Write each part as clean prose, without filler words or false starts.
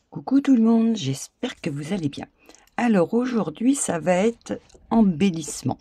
Coucou tout le monde, j'espère que vous allez bien. Alors aujourd'hui, ça va être embellissement.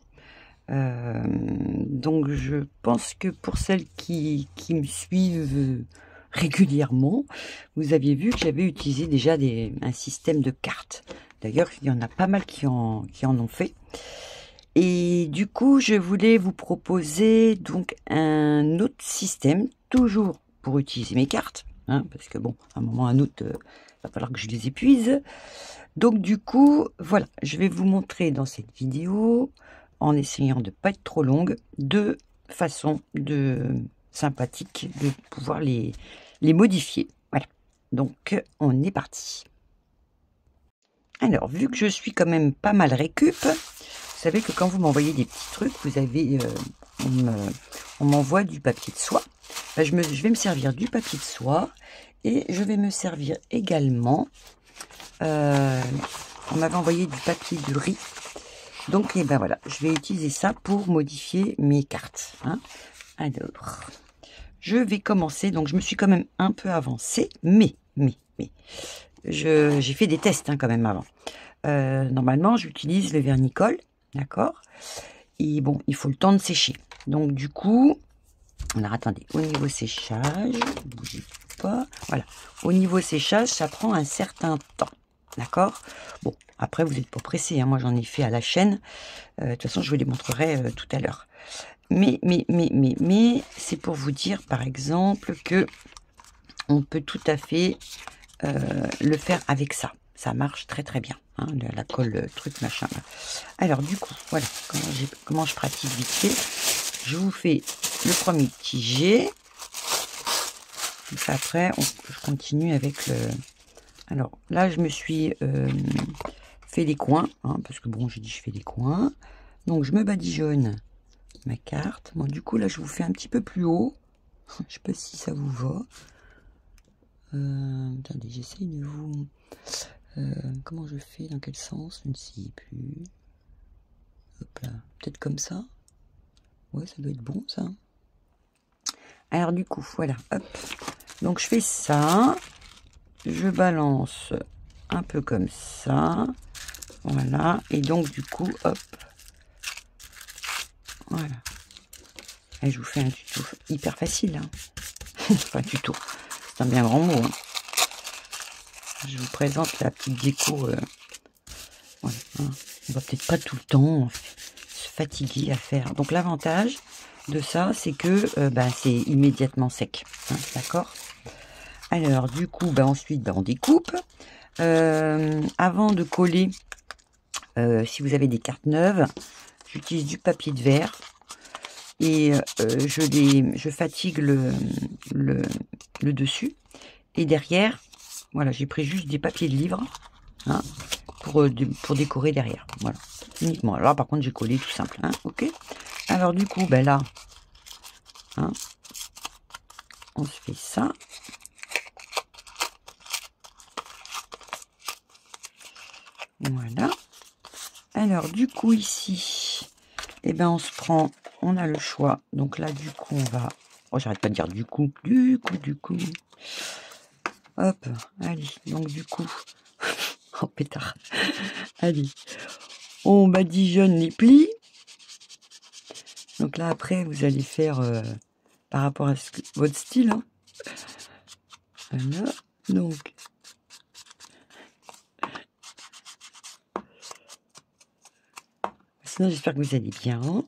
Donc je pense que pour celles qui me suivent régulièrement, vous aviez vu que j'avais utilisé déjà un système de cartes. D'ailleurs, il y en a pas mal qui en ont fait. Et du coup, je voulais vous proposer donc un autre système, toujours pour utiliser mes cartes, hein, parce que bon, à un moment ou à un autre, va falloir que je les épuise. Donc du coup, voilà, je vais vous montrer dans cette vidéo, en essayant de ne pas être trop longue, deux façons sympathiques de pouvoir les modifier. Voilà, donc on est parti. Alors, vu que je suis quand même pas mal récup, vous savez que quand vous m'envoyez des petits trucs, vous avez, on m'envoie du papier de soie. Ben, je vais me servir du papier de soie et je vais me servir également. On m'avait envoyé du papier de riz. Donc, et ben voilà, je vais utiliser ça pour modifier mes cartes. Hein. Alors, je vais commencer. Donc, je me suis quand même un peu avancée, mais j'ai fait des tests hein, quand même avant. Normalement, j'utilise le vernicole, d'accord. Et bon, il faut le temps de sécher. Donc, du coup, alors attendez, au niveau séchage, bougez pas. Voilà, au niveau séchage, ça prend un certain temps. D'accord. Bon, après, vous n'êtes pas pressé. Hein. Moi, j'en ai fait à la chaîne. De toute façon, je vous les montrerai tout à l'heure. Mais, c'est pour vous dire, par exemple, que on peut tout à fait le faire avec ça. Ça marche très très bien. Hein, la colle, le truc, machin. Là. Alors, du coup, voilà comment je pratique vite fait. Je vous fais le premier petit jet. Après, je continue avec le... Alors là, je me suis fait les coins, hein, parce que bon, j'ai dit je fais les coins. Donc je me badigeonne ma carte. Bon, du coup, là, je vous fais un petit peu plus haut. Je sais pas si ça vous va. Attendez, j'essaye de vous... comment je fais, dans quel sens? Je ne sais plus. Hop là, peut-être comme ça. Ouais, ça doit être bon, ça. Alors du coup, voilà, hop. Donc je fais ça. Je balance un peu comme ça. Voilà. Et donc du coup, hop. Voilà. Et je vous fais un tuto hyper facile. Hein. Enfin, tuto. C'est un bien grand mot. Hein. Je vous présente la petite déco. Voilà, hein. On va peut-être pas tout le temps se fatiguer à faire. Donc l'avantage de ça, c'est que c'est immédiatement sec. Hein, d'accord. Alors du coup, ensuite, on découpe. Avant de coller, si vous avez des cartes neuves, j'utilise du papier de verre et je fatigue le dessus. Et derrière, voilà, j'ai pris juste des papiers de livre hein, pour décorer derrière. Voilà, uniquement. Alors par contre, j'ai collé tout simple. Hein, ok. Alors du coup, là, hein, on se fait ça. Voilà. Alors du coup ici, on se prend, on a le choix. Donc là du coup on va, oh j'arrête pas de dire du coup. Hop, allez, donc du coup, oh pétard, allez, on badigeonne les plis. Donc là après vous allez faire par rapport à votre style. Hein. Voilà, donc. Sinon j'espère que vous allez bien. Hein.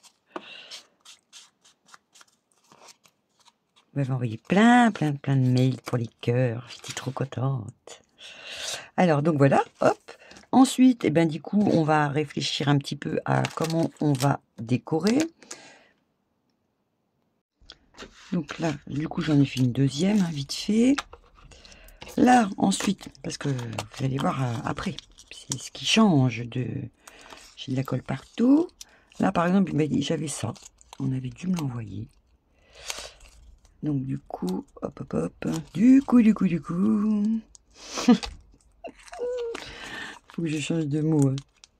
Vous m'avez envoyé plein de mails pour les cœurs. J'étais trop contente. Alors, donc voilà, hop. Ensuite, du coup, on va réfléchir un petit peu à comment on va décorer. Donc là, du coup, j'en ai fait une deuxième, hein, vite fait. Là, ensuite, parce que vous allez voir après, c'est ce qui change de... J'ai de la colle partout. Là, par exemple, j'avais ça. On avait dû me l'envoyer. Donc du coup, hop. Du coup. Faut que je change de mot. Hein.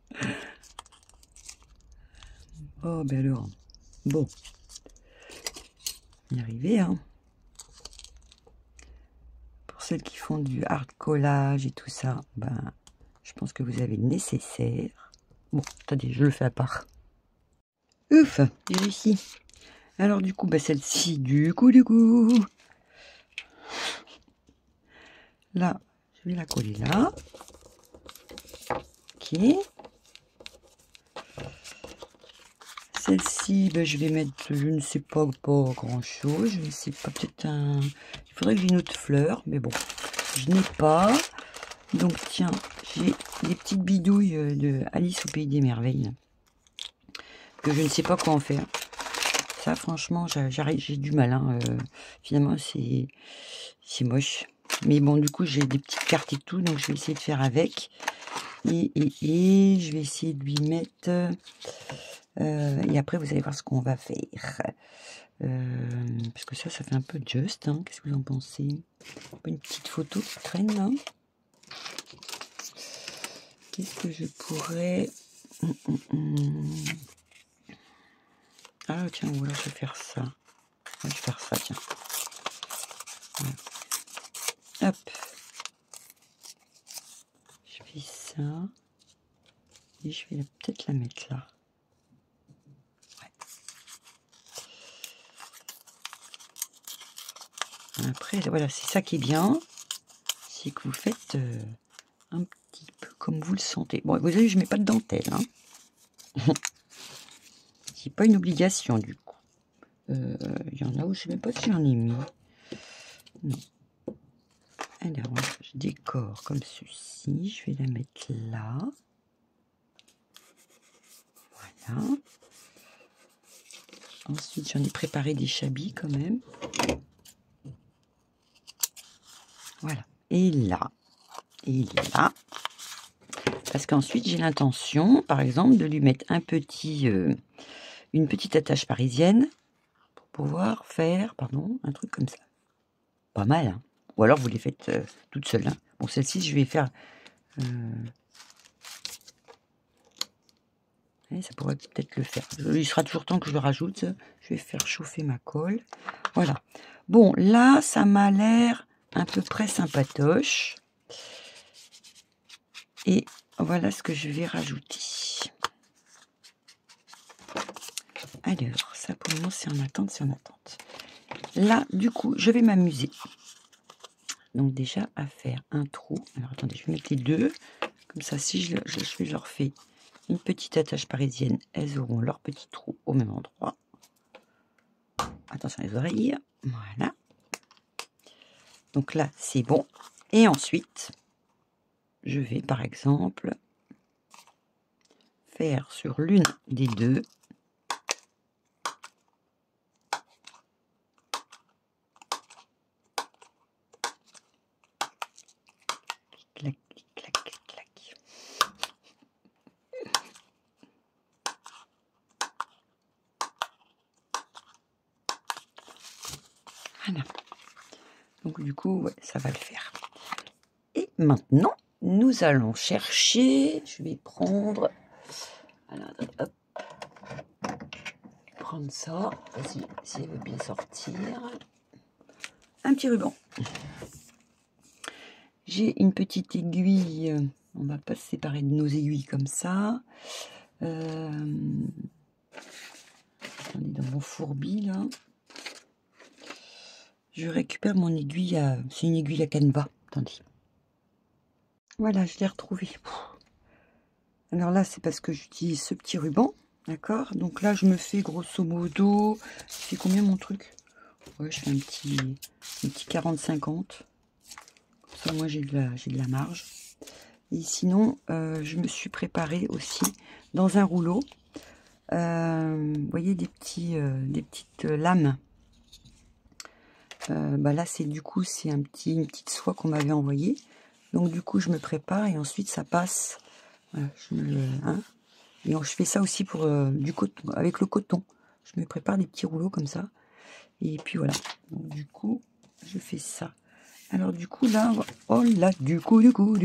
Oh, alors. Bon. On y arrivé, hein. Pour celles qui font du hard collage et tout ça, ben, je pense que vous avez le nécessaire. Bon, attendez, je le fais à part. Ouf, j'ai réussi. Alors du coup, ben, celle-ci, du coup, là, je vais la coller là. Ok. Celle-ci, ben, je vais mettre, je ne sais pas grand chose. Je ne sais pas, peut-être un... Il faudrait que j'ai une autre fleur, mais bon, je n'ai pas. Donc tiens, j'ai des petites bidouilles de Alice au Pays des Merveilles. Que je ne sais pas quoi en faire. Ça, franchement, j'ai du mal. Hein. Finalement, c'est moche. Mais bon, du coup, j'ai des petites cartes et tout, donc je vais essayer de faire avec. Et je vais essayer de lui mettre... et après, vous allez voir ce qu'on va faire. Parce que ça fait un peu juste. Hein. Qu'est-ce que vous en pensez? Une petite photo qui traîne là. Qu'est-ce que je pourrais... Ah, tiens, ou alors je vais faire ça. Je vais faire ça, tiens. Voilà. Hop. Je fais ça. Et je vais peut-être la mettre là. Ouais. Après, voilà, c'est ça qui est bien. C'est que vous faites un petit peu comme vous le sentez. Bon, vous avez vu, je mets pas de dentelle. Hein. C'est pas une obligation, du coup. Il y en a où je sais même pas si j'en ai mis. Non. Alors, je décore comme ceci. Je vais la mettre là. Voilà. Ensuite, j'en ai préparé des chabis quand même. Voilà. Et là. Et là. Parce qu'ensuite, j'ai l'intention, par exemple, de lui mettre un petit, une petite attache parisienne pour pouvoir faire, pardon, un truc comme ça. Pas mal, hein. Ou alors, vous les faites toute seule. Hein. Bon, celle-ci, je vais faire... ça pourrait peut-être le faire. Il sera toujours temps que je le rajoute. Je vais faire chauffer ma colle. Voilà. Bon, là, ça m'a l'air à peu près sympatoche. Et voilà ce que je vais rajouter. Alors, ça pour le moment, c'est en attente, c'est en attente. Là, du coup, je vais m'amuser. Donc déjà, à faire un trou. Alors, attendez, je vais mettre les deux. Comme ça, si je leur fais une petite attache parisienne, elles auront leur petit trou au même endroit. Attention les oreilles. Voilà. Donc là, c'est bon. Et ensuite, je vais, par exemple, faire sur l'une des deux clac, clac, clac. Voilà. Donc du coup, ouais, ça va le faire. Et maintenant, nous allons chercher. Je vais prendre. Alors, hop. Prendre ça. Si elle veut bien sortir. Un petit ruban. J'ai une petite aiguille. On va pas se séparer de nos aiguilles comme ça. Attendez, dans mon fourbi là. Je récupère mon aiguille à... C'est une aiguille à canevas. Attendez. Voilà, je l'ai retrouvée. Alors là, c'est parce que j'utilise ce petit ruban. D'accord? Donc là, je me fais grosso modo... C'est combien mon truc? Ouais, je fais un petit 40-50. Comme ça, moi, j'ai de la marge. Et sinon, je me suis préparé aussi dans un rouleau. Vous voyez, des petites lames. Bah là, c'est du coup, c'est une petite soie qu'on m'avait envoyée. Donc du coup, je me prépare et ensuite ça passe. Voilà, et je fais ça aussi pour du coton, avec le coton. Je me prépare des petits rouleaux comme ça. Et puis voilà. Donc, du coup, je fais ça. Alors du coup là, oh là, du coup.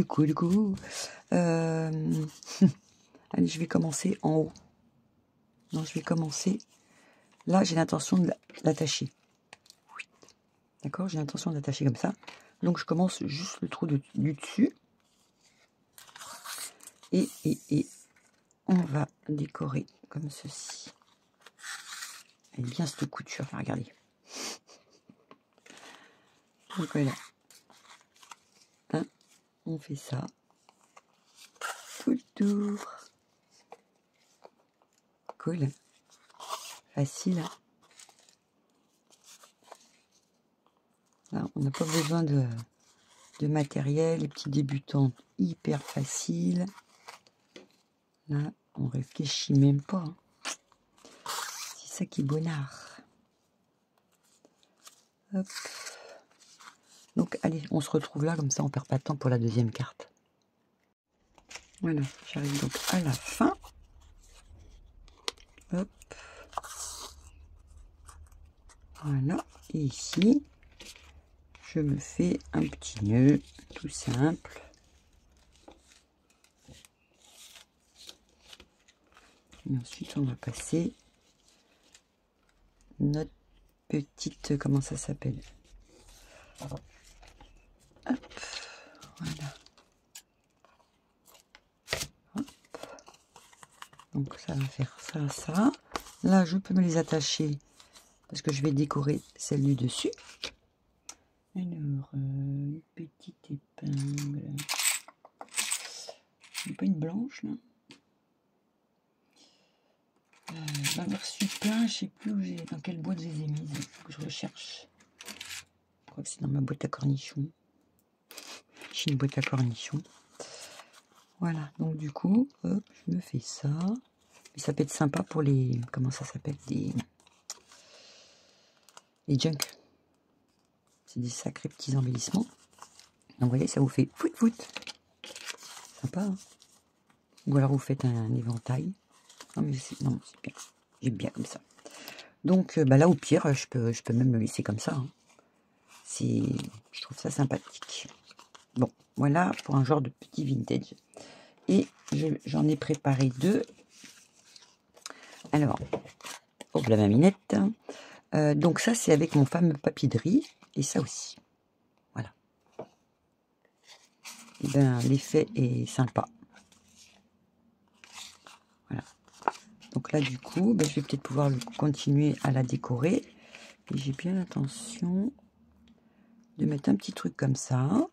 Allez, je vais commencer en haut. Non, je vais commencer. Là, j'ai l'intention de l'attacher. Oui. D'accord, j'ai l'intention d'attacher comme ça. Donc je commence juste le trou du dessus. Et on va décorer comme ceci. Elle est bien cette couture, là, regardez. Donc voilà. Hein, on fait ça. Tout le tour. Cool. Facile. Hein. Là, on n'a pas besoin de matériel. Les petits débutants, hyper facile. Là, on réfléchit même pas. Hein. C'est ça qui est bonnard. Hop. Donc, allez, on se retrouve là, comme ça, on perd pas de temps pour la deuxième carte. Voilà, j'arrive donc à la fin. Hop. Voilà, et ici, je me fais un petit nœud, tout simple. Et ensuite, on va passer notre petite, comment ça s'appelle? Hop, voilà. Hop. Donc ça va faire ça, ça. Là, je peux me les attacher parce que je vais décorer celle du dessus. Alors, une petite épingle. Pas une blanche là. J'en ai reçu plein, je sais plus où j'ai, dans quelle boîte je les ai mises. Il faut que je recherche. Je crois que c'est dans ma boîte à cornichons. J'ai une boîte à cornichons. Voilà, donc du coup, hop, je me fais ça. Mais ça peut être sympa pour les, comment ça s'appelle, les junk. C'est des sacrés petits embellissements. Donc vous voyez, ça vous fait fout fout. Sympa, hein. Ou alors vous faites un éventail. Non mais c'est bien. J'aime bien comme ça. Donc bah là au pire, je peux même le laisser comme ça. Hein. Je trouve ça sympathique. Bon, voilà pour un genre de petit vintage. Et j'en ai préparé deux. Alors, hop la maminette. Donc ça c'est avec mon fameux papier de riz. Et ça aussi. Voilà. Et ben l'effet est sympa. Voilà. Donc là du coup, ben, je vais peut-être pouvoir continuer à la décorer. Et j'ai bien l'intention de mettre un petit truc comme ça.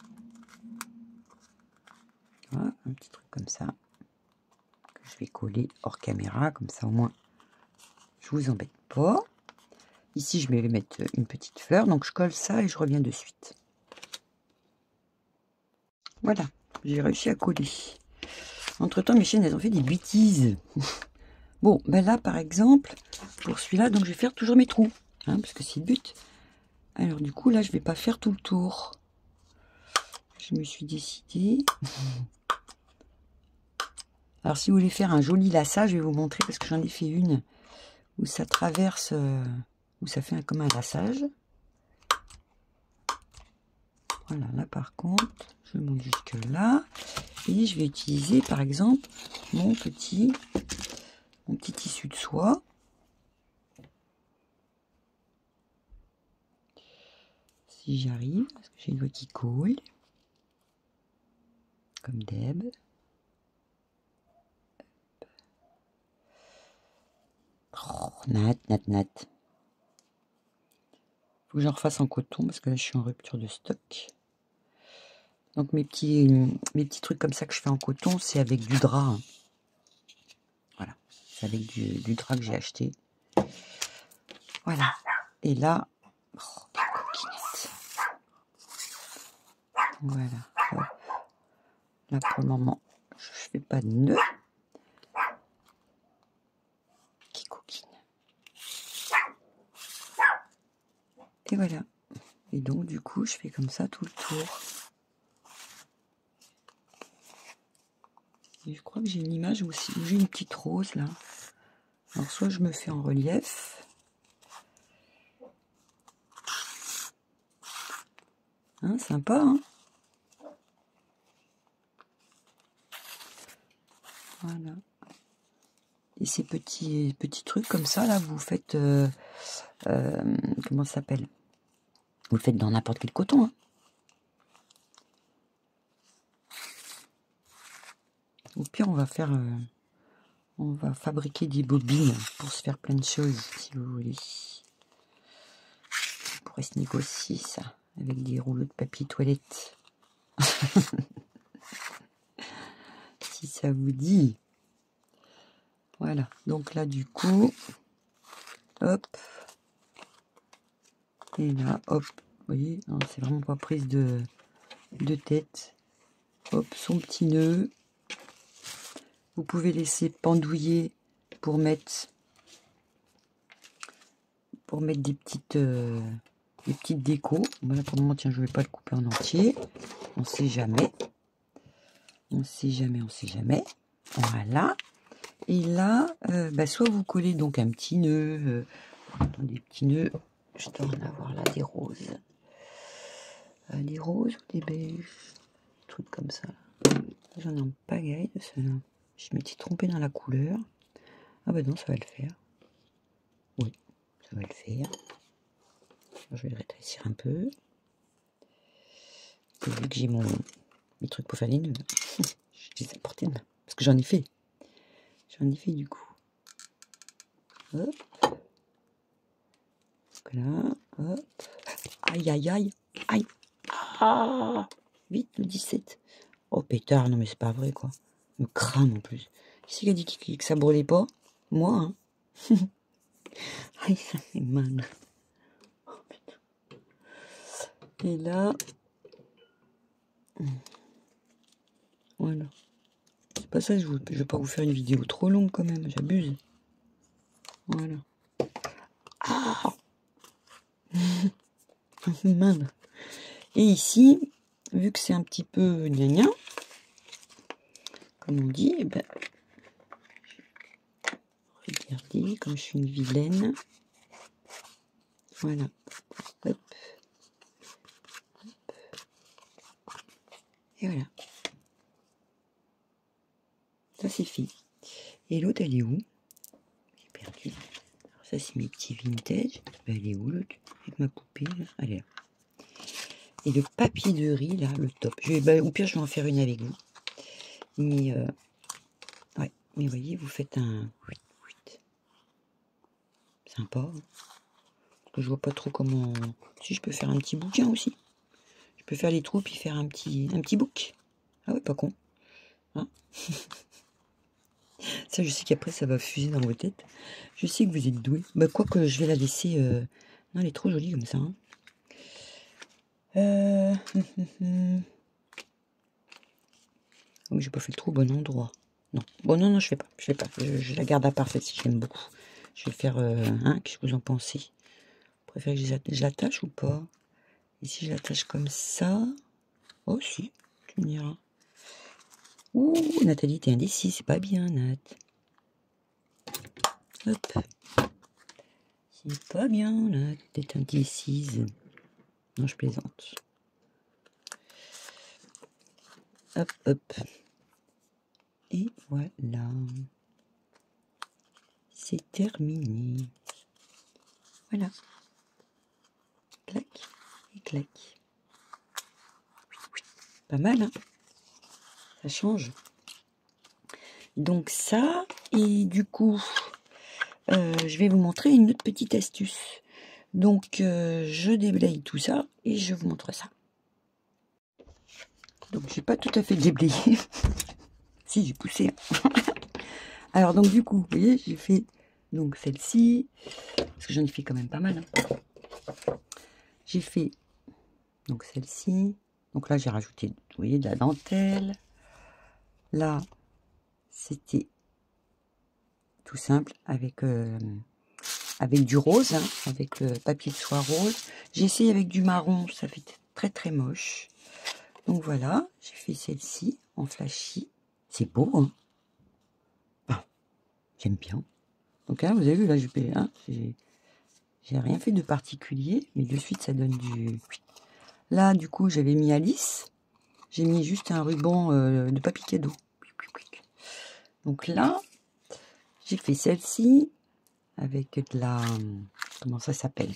Voilà, un petit truc comme ça. Que je vais coller hors caméra. Comme ça au moins, je vous embête pas. Ici, je vais mettre une petite fleur. Donc je colle ça et je reviens de suite. Voilà, j'ai réussi à coller. Entre-temps, mes chiennes, elles ont fait des bêtises. Bon, ben là, par exemple, pour celui-là, donc je vais faire toujours mes trous. Hein, parce que c'est le but. Alors du coup, là, je vais pas faire tout le tour. Je me suis décidée. Alors si vous voulez faire un joli lassage, je vais vous montrer parce que j'en ai fait une où ça traverse, où ça fait comme un lassage. Voilà, là par contre, je monte jusque là. Et je vais utiliser par exemple mon petit tissu de soie. Si j'y arrive, parce que j'ai une doigt qui colle. Comme d'hab. Oh, nat. Faut que j'en refasse en coton parce que là je suis en rupture de stock. Donc mes petits trucs comme ça que je fais en coton, c'est avec du drap. Hein. Voilà, c'est avec du drap que j'ai acheté. Voilà. Et là, oh, quelle coquinette. Voilà. Hop. Là pour le moment, je fais pas de nœud. Qui coquine. Et voilà. Et donc du coup, je fais comme ça tout le tour. Et je crois que j'ai une image aussi où j'ai une petite rose là. Alors soit je me fais en relief. Hein, sympa, hein? Voilà. Et ces petits trucs comme ça, là, vous faites... comment ça s'appelle? Vous le faites dans n'importe quel coton, hein? Au pire, on va faire... on va fabriquer des bobines pour se faire plein de choses, si vous voulez. On pourrait se négocier ça, avec des rouleaux de papier toilette. Si ça vous dit. Voilà, donc là, du coup... Hop. Et là, hop. Vous voyez, c'est vraiment pas prise de tête. Hop, son petit nœud. Vous pouvez laisser pendouiller pour mettre des petites décos. Voilà, pour le moment, tiens, je vais pas le couper en entier. On sait jamais. On sait jamais, on sait jamais. Voilà. Et là, soit vous collez donc un petit nœud. Des petits nœuds. Je dois en avoir là des roses. Des roses ou des beiges. Des trucs comme ça. J'en ai en pagaille de ceux-là. Je m'étais trompée dans la couleur. Ah bah non, ça va le faire. Oui, ça va le faire. Je vais le rétrécir un peu. Et vu que j'ai mes trucs pour faire les nœuds, je les ai portés de main. Parce que j'en ai fait. J'en ai fait du coup. Hop. Donc là, hop. Aïe, aïe, aïe. Aïe. Ah, vite, le 17. Oh pétard, non mais c'est pas vrai quoi. Me crame en plus. Qui c'est qui a dit que ça brûlait pas? Moi, hein. Aïe, ça fait mal. Oh, putain. Et là... Voilà. C'est pas ça, je vais pas vous faire une vidéo trop longue quand même, j'abuse. Voilà. Ah. Ça fait mal. Et ici, vu que c'est un petit peu gna-gna, comme on dit, eh ben, regardez, comme je suis une vilaine. Voilà. Hop. Et voilà. Ça c'est fait. Et l'autre, elle est où? J'ai perdu. Alors ça, c'est mes petits vintage. Ben, elle est où l'autre? Avec ma poupée, là. Elle est là. Et le papier de riz, là, le top. Au pire, je vais en faire une avec vous. Mais, ouais. Mais vous voyez, vous faites un... Sympa. Hein. Parce que je vois pas trop comment... Si, je peux faire un petit bouquin aussi. Je peux faire les trous, puis faire un petit book. Ah ouais, pas con. Hein. Ça, je sais qu'après, ça va fuser dans vos têtes. Je sais que vous êtes doués. Bah, quoi que je vais la laisser... Non, elle est trop jolie comme ça. Hein. Oh, mais j'ai pas fait le trou au bon endroit. Non. Bon, non, je fais pas. Je la garde à parfaite si j'aime beaucoup. Je vais faire... qu'est-ce que vous en pensez? Vous préférez que je l'attache ou pas? Et si je l'attache comme ça... Oh, si. Tu me diras. Ouh, Nathalie, t'es indécis. C'est pas bien, Nat. Hop. C'est pas bien, Nat. T'es indécise. Non, je plaisante. Hop, hop. Et voilà. C'est terminé. Voilà. Clac et clac. Pas mal, hein? Ça change. Donc ça, et du coup, je vais vous montrer une autre petite astuce. Donc, je déblaye tout ça et je vous montre ça. Donc, j'ai pas tout à fait déblayé. Si, j'ai poussé. Alors, donc, du coup, vous voyez, j'ai fait donc celle-ci. Parce que j'en ai fait quand même pas mal. Hein. J'ai fait donc celle-ci. Donc là, j'ai rajouté, vous voyez, de la dentelle. Là, c'était tout simple avec du rose, hein, avec le papier de soie rose. J'ai essayé avec du marron, ça fait très très moche. Donc voilà, j'ai fait celle-ci en flashy. C'est beau, hein. Ah, j'aime bien. Donc là, vous avez vu, là, j'ai rien fait de particulier, mais de suite, ça donne du... Là, du coup, j'avais mis Alice. J'ai mis juste un ruban de papier cadeau. Donc là, j'ai fait celle-ci avec de la... Comment ça s'appelle?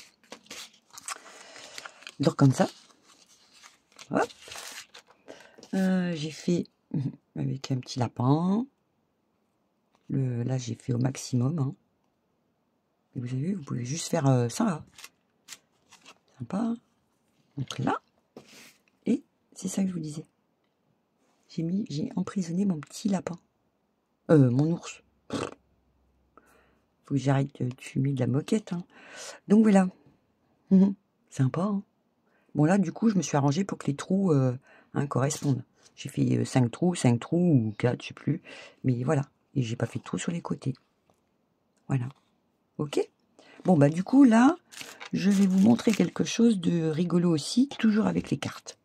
Donc comme ça. Hop. J'ai fait avec un petit lapin. Là, j'ai fait au maximum. Hein. Et vous avez vu, vous pouvez juste faire ça. Là. Sympa. Donc là, et c'est ça que je vous disais. J'ai emprisonné mon petit lapin. Mon ours. Faut que j'arrête de fumer de la moquette. Hein. Donc voilà. Sympa. Hein. Bon là, du coup, je me suis arrangé pour que les trous correspondent. J'ai fait 5 trous ou 4, je sais plus. Mais voilà. Et j'ai pas fait de trous sur les côtés. Voilà. Ok. Bon, bah du coup, là, je vais vous montrer quelque chose de rigolo aussi, toujours avec les cartes.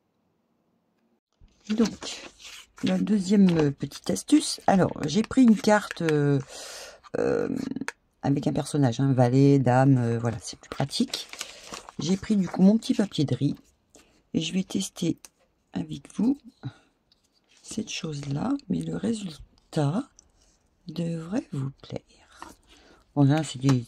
Donc, la deuxième petite astuce. Alors, j'ai pris une carte avec un personnage, hein, valet, dame, voilà, c'est plus pratique. J'ai pris du coup mon petit papier de riz et je vais tester avec vous cette chose-là, mais le résultat devrait vous plaire. Bon, là, c'est des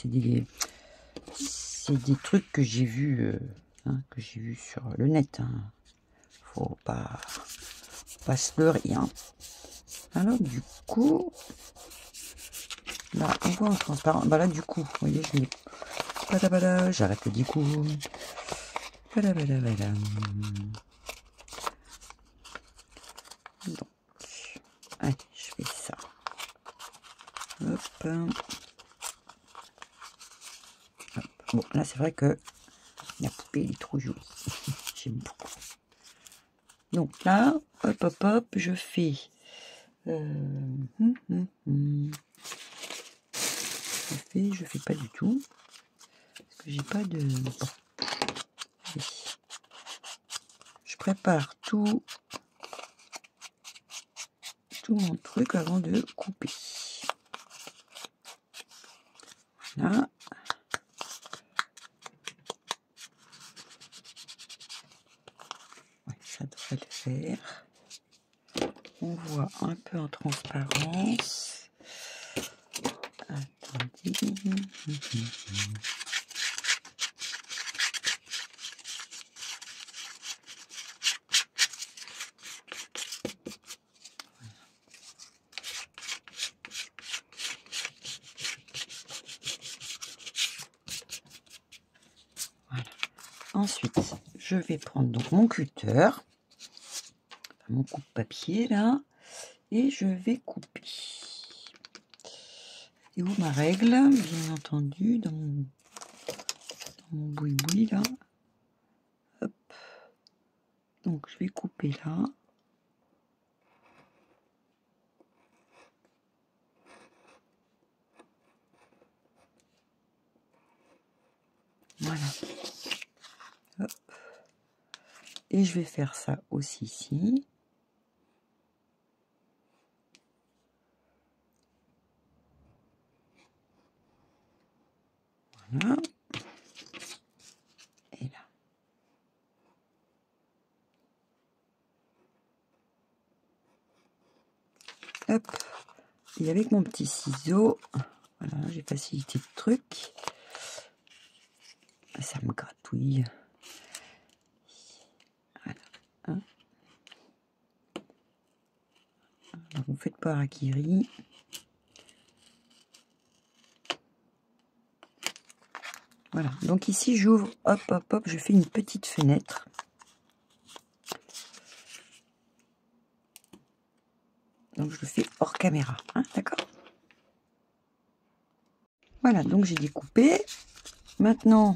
trucs que j'ai vus sur le net. Hein. Faut pas se leurrer. Hein. Alors, du coup, là, on voit en transparent. Bah là, du coup, vous voyez, je mets. J'arrête le coup. Donc, allez, je fais ça. Hop. Hop. Bon, là, c'est vrai que la poupée est trop jolie. J'aime beaucoup. Donc là, hop, je fais. Je fais pas du tout. Parce que j'ai pas de. Bon. Je prépare tout mon truc avant de couper. Voilà. Ouais, ça devrait le faire. On voit un peu en transparence. Attendez. Voilà. Ensuite, je vais prendre donc mon cutter, mon coupe-papier là, et je vais couper. Et où ma règle, bien entendu, dans mon boui-boui là. Hop. Donc je vais couper là. Voilà. Hop. Et je vais faire ça aussi ici. Voilà. Et là. Hop. Et avec mon petit ciseau, voilà, j'ai facilité le truc. Ça me gratouille. Voilà. Hein. Alors, vous faites pas harakiri. Voilà. Donc ici, j'ouvre, hop, je fais une petite fenêtre. Donc je le fais hors caméra, hein, d'accord? Voilà, donc j'ai découpé. Maintenant,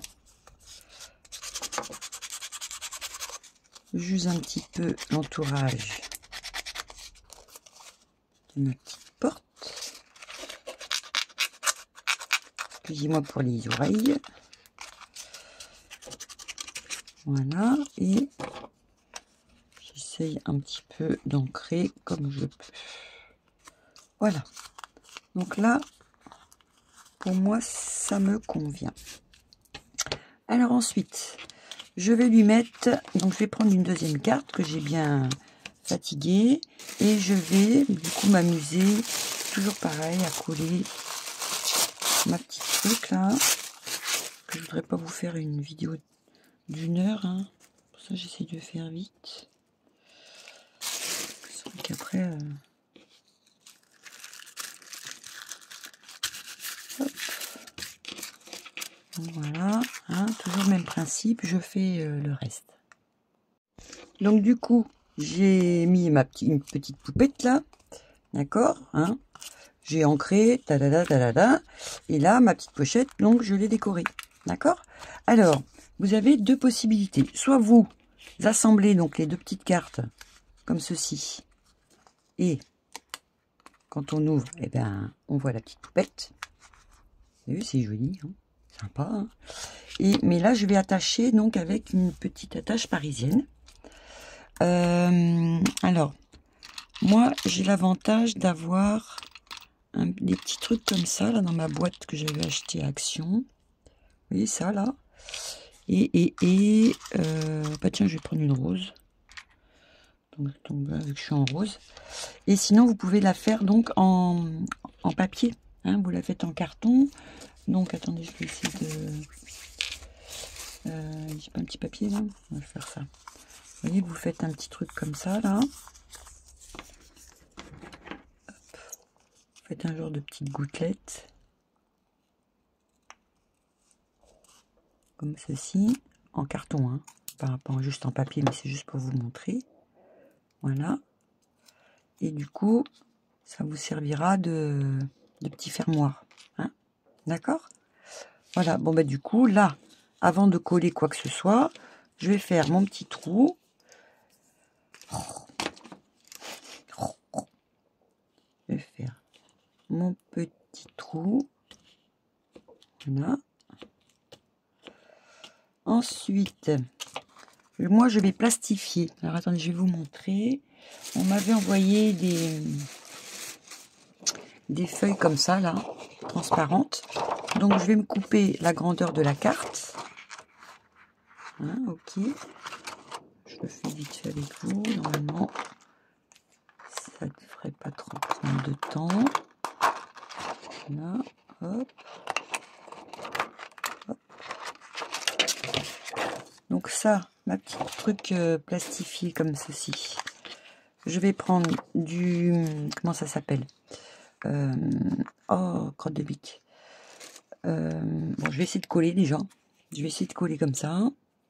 j'use un petit peu l'entourage de ma petite porte. Excusez-moi pour les oreilles. Voilà, et j'essaye un petit peu d'ancrer comme je peux. Voilà. Donc là, pour moi, ça me convient. Alors ensuite, je vais lui mettre, donc je vais prendre une deuxième carte que j'ai bien fatiguée et je vais du coup m'amuser, toujours pareil, à coller ma petite truc là. Je voudrais pas vous faire une vidéo d'1 heure, hein. Pour ça j'essaie de faire vite. Puis après, hop. Donc voilà, hein, toujours le même principe, je fais le reste. Donc du coup, j'ai mis une petite poupette là, d'accord, hein. J'ai ancré, et là, ma petite pochette, donc je l'ai décorée, d'accord. Alors, vous avez deux possibilités. Soit vous assemblez donc les deux petites cartes, comme ceci, et quand on ouvre, eh ben, on voit la petite poupette. Vous avez vu, c'est joli, hein, sympa. Hein. Mais là, je vais attacher donc avec une petite attache parisienne. Alors, moi, j'ai l'avantage d'avoir des petits trucs comme ça, là, dans ma boîte que j'avais acheté à Action. Vous voyez ça, là. Bah tiens, je vais prendre une rose. Donc là, vu que je suis en rose. Et sinon, vous pouvez la faire donc en papier. Hein, vous la faites en carton. Donc, attendez, je vais essayer de... j'ai pas un petit papier, là. On va faire ça. Vous voyez, vous faites un petit truc comme ça, là. Hop. Vous faites un genre de petite gouttelette. Comme ceci. En carton, hein. Pas juste en papier, mais c'est juste pour vous montrer. Voilà. Et du coup, ça vous servira de petit fermoir. Hein, d'accord? Voilà. Bon, bah, du coup, là, avant de coller quoi que ce soit, je vais faire mon petit trou. Je vais faire mon petit trou. Voilà. Ensuite, moi, je vais plastifier. Alors, attendez, je vais vous montrer. On m'avait envoyé des feuilles comme ça, là, transparentes. Donc, je vais me couper la grandeur de la carte. Hein, ok. Je le fais vite fait avec vous. Normalement, ça ne devrait pas trop prendre de temps. Voilà, hop. Hop. Donc ça, ma petite truc plastifié comme ceci. Je vais prendre du... Comment ça s'appelle? Oh, crotte de bique. Bon, je vais essayer de coller déjà. Je vais essayer de coller comme ça.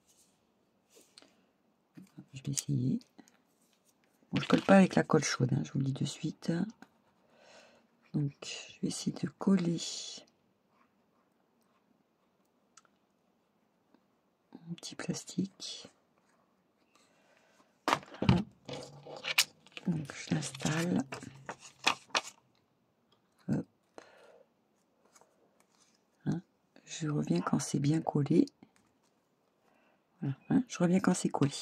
Je vais essayer. Bon, je colle pas avec la colle chaude, hein, je vous le dis de suite. Donc, je vais essayer de coller mon petit plastique. Donc, je l'installe. Hop. Hein, je reviens quand c'est bien collé. Voilà, hein, je reviens quand c'est collé.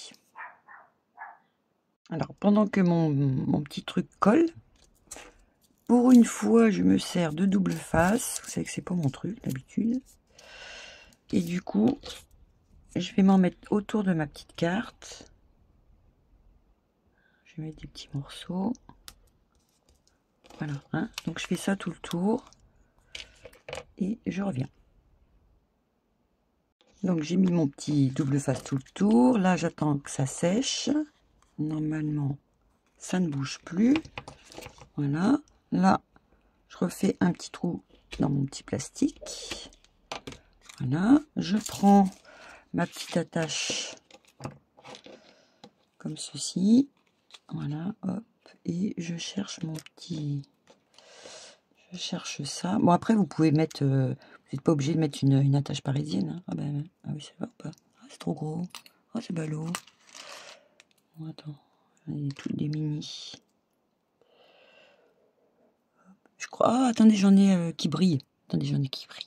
Alors, pendant que mon petit truc colle, pour une fois, je me sers de double face. Vous savez que c'est pas mon truc d'habitude. Et du coup, je vais m'en mettre autour de ma petite carte. Je vais mettre des petits morceaux. Voilà. Hein, donc, je fais ça tout le tour. Et je reviens. Donc, j'ai mis mon petit double face tout le tour. Là, j'attends que ça sèche. Normalement, ça ne bouge plus. Voilà. Là, je refais un petit trou dans mon petit plastique. Voilà. Je prends ma petite attache comme ceci. Voilà. Hop. Et je cherche mon petit... Je cherche ça. Bon, après, vous pouvez mettre... vous n'êtes pas obligé de mettre une attache parisienne. Hein. Ah, ben, ah oui, ça va pas. Ah, c'est trop gros. Ah, c'est ballot. Bon, attends. Des mini. Je crois... Ah, attendez, j'en ai qui brillent. Attendez, j'en ai qui brillent.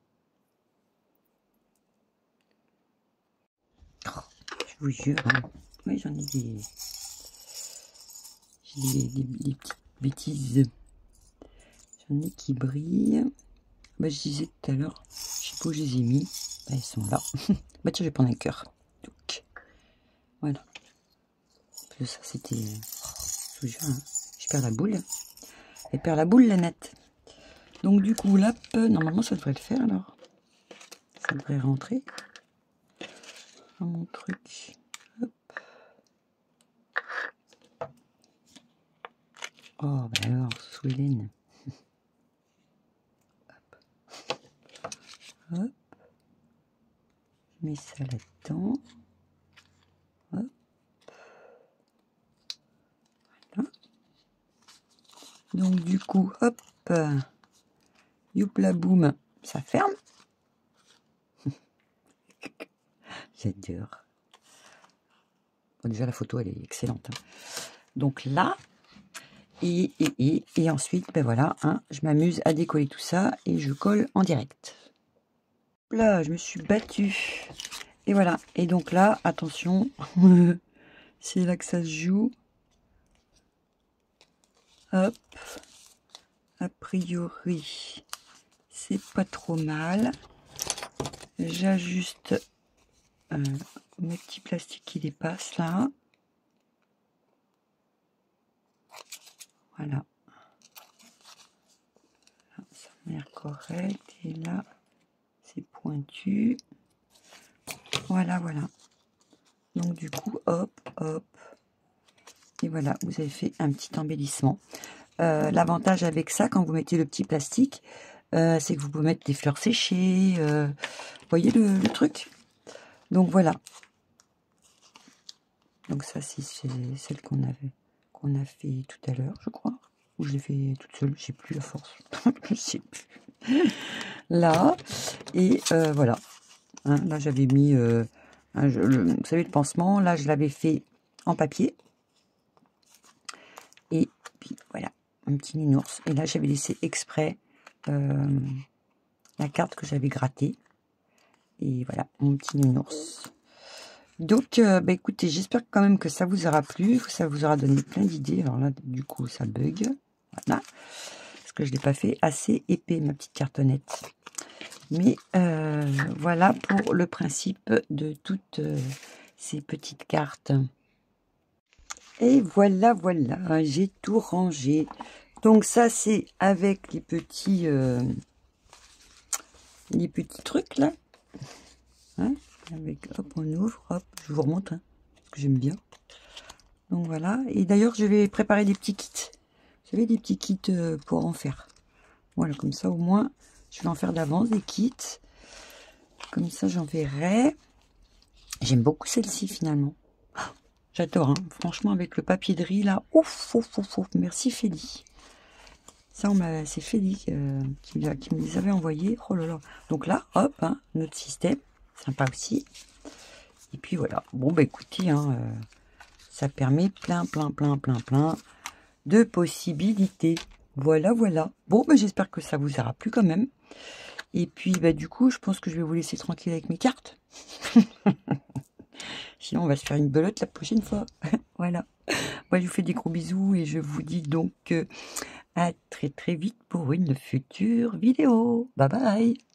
Oh, je vous jure. Hein. Oui, j'en ai des... J'ai des petites bêtises. J'en ai qui brillent. Bah, je disais tout à l'heure, je sais pas où je les ai mis. Bah, ils sont là. Bah, tiens, je vais prendre un cœur. Donc, voilà. Ça, c'était... je vous jure, hein, je perds la boule. Elle perd la boule, la nette. Donc, du coup, là, normalement, ça devrait le faire, alors. Ça devrait rentrer dans mon truc. Hop. Oh, bah alors, sous Hélène. Hop. Hop. Je mets ça là-dedans. Hop. Voilà. Donc, du coup, hop. Youpla boum. Ça ferme. J'adore. Bon, déjà, la photo, elle est excellente. Hein. Donc là, et ensuite, ben voilà, hein, je m'amuse à décoller tout ça et je colle en direct. Là, je me suis battue. Et voilà. Et donc là, attention, c'est là que ça se joue. Hop. A priori, c'est pas trop mal. J'ajuste mes petits plastiques qui dépassent là. Voilà. Ça m'a l'air correct. Et là, c'est pointu. Voilà, voilà. Donc du coup, hop, hop. Et voilà, vous avez fait un petit embellissement. L'avantage avec ça, quand vous mettez le petit plastique, c'est que vous pouvez mettre des fleurs séchées. Vous voyez le truc? Donc voilà. Donc ça, c'est celle qu'on a fait tout à l'heure, je crois. Ou je l'ai fait toute seule, je sais plus la force. Je sais plus. Là, et voilà. Hein, là, j'avais mis, vous savez, le pansement. Là, je l'avais fait en papier. Et puis voilà, un petit nounours. Et là, j'avais laissé exprès la carte que j'avais grattée. Et voilà, mon petit nounours. Donc, bah, écoutez, j'espère quand même que ça vous aura plu, que ça vous aura donné plein d'idées. Alors là, du coup, ça bug. Voilà. Parce que je ne l'ai pas fait assez épais, ma petite cartonnette. Mais voilà pour le principe de toutes ces petites cartes. Et voilà, voilà, j'ai tout rangé. Donc ça, c'est avec les petits trucs là. Hein, avec, hop, on ouvre, hop, je vous remonte, hein, parce que j'aime bien. Donc voilà, et d'ailleurs, je vais préparer des petits kits. Vous savez, des petits kits pour en faire. Voilà, comme ça, au moins, je vais en faire d'avance des kits. Comme ça, j'en verrai. J'aime beaucoup celle-ci, finalement. Oh, j'adore, hein. Franchement, avec le papier de riz, là. Ouf, ouf, ouf, ouf. Merci, Félie. Ça, c'est Félie qui me les avait envoyés. Oh là là. Donc là, hop, hein, notre système. Sympa aussi. Et puis voilà. Bon, bah écoutez, hein, ça permet plein de possibilités. Voilà, voilà. Bon, bah j'espère que ça vous aura plu quand même. Et puis, bah du coup, je pense que je vais vous laisser tranquille avec mes cartes. Sinon, on va se faire une belote la prochaine fois. Voilà. Moi, je vous fais des gros bisous et je vous dis donc à très vite pour une future vidéo. Bye bye.